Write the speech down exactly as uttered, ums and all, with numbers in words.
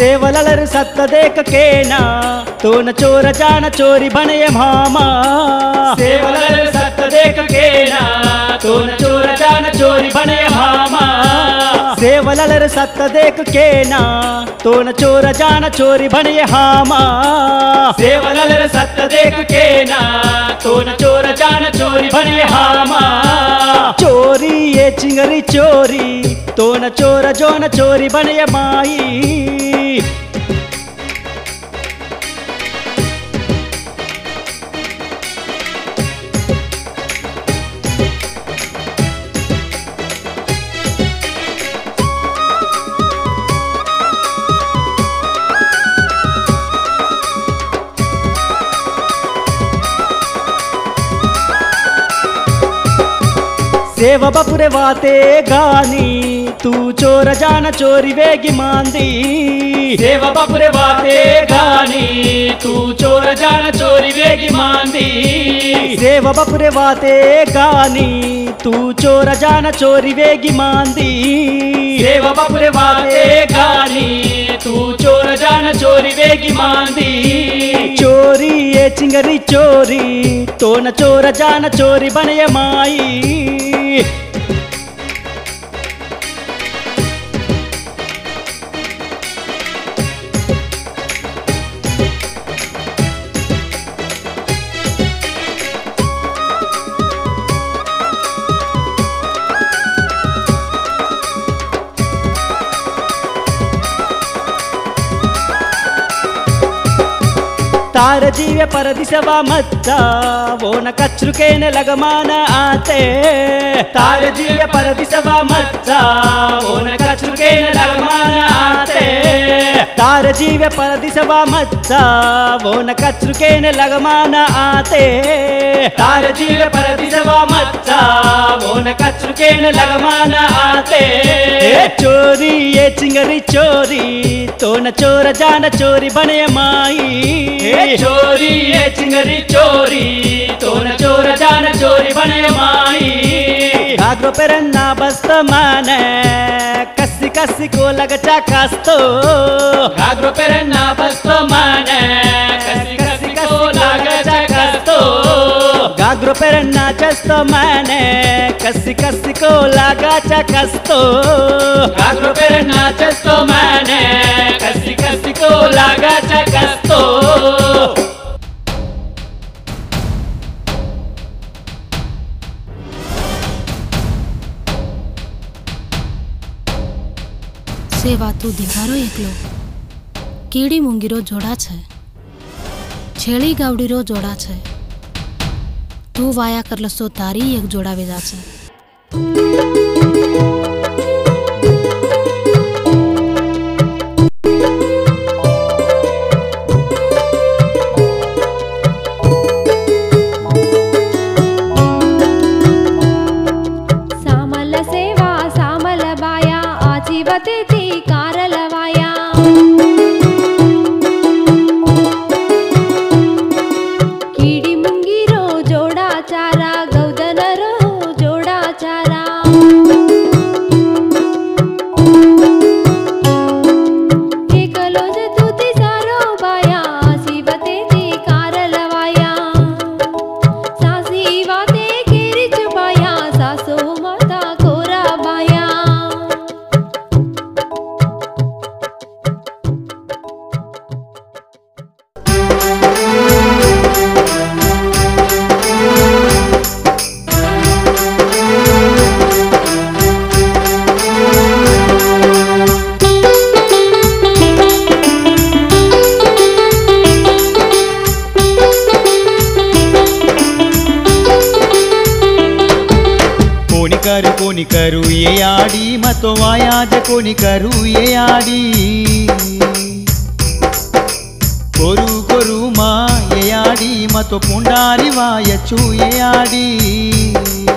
सेवललर सत्त देख के ना तो न चोर जान चोरी बने मामा। सेवललर सत्त देख के ना तो न चोर जान चोरी बने मामा। सेवललर सत्त देख के ना तो न चोर जान चोरी बने हामा। सेवललर सत्त देख के ना तो न चोर जान चोरी बने हामा। चोरी ये चिंगरी चोरी तो न चोर जो न चोरी बने माई। सेव बपुरे वाते गानी तू चोर जान चोरी वेगी मांदी। सेव बपुरे वाते गानी तू चोर जान चोरी वेगी मांदी। सेव बपुरे वाते गानी तू चोर जान चोरी वेगी मांदी। सेव बपुरे वाते गानी तू चोर जान चोरी वेगी मांदी। चोरी ये चिंगरी चोरी तो न चोर जान चोरी बने माई। तार जीवे पर दिसवा मच्चा वो न कचरू के न लगमान आते। तार जीवे पर दिसवा मच्चा वो न कचरू के न लगमान आते। तार जीवे पर दिसवा मच्चा वो न कचरू के न लगमान आते। तार जीवे पर दिसवा मच्चा वो न कचरू के न लगमान आते। चोरी ये चिंगरी चोरी तो न चोर जान चोरी बने माई। चोरी ये चिंगरी चोरी तो न चोर जान चोरी बने माई। घाघरो पेरन्ना बस्त माने कसी कसी को लगचा कस्तो। घाघरो पेरन्ना बस्त माने कसी कसी को लगचा कस्तो। घाघरो पेरन्ना चस्त माने कसी कसी को लगचा कस्तो। घाघरो पेरन्ना चस्त माने कसी कसी को लगचा कस्तो। सेवा तू दिवारो एकलो कीड़ी मुंगीरो जोड़ा छे। छेड़ी गावडीरो जोड़ा छे। तू वाया करलो सो तारी एक जोड़ा वेदा छे। सामल सेवा सामल बाया आजीवते थी कारलवाया। कीड़ी मुंगीरो जोड़ा चारा गौदनरो जोड़ा चारा। एकलो जे तूती सारो बाया आजीवते थी कारलवाया। सासी वाते केरी चुबाया सासो माता कोरा बाया। कोनी करू कोनी करू ये आड़ी मतो वायाज कोनी करू ये आड़ी। कोरू कोरू मा ये आड़ी मतो पुंडारी वायचू ये आड़ी।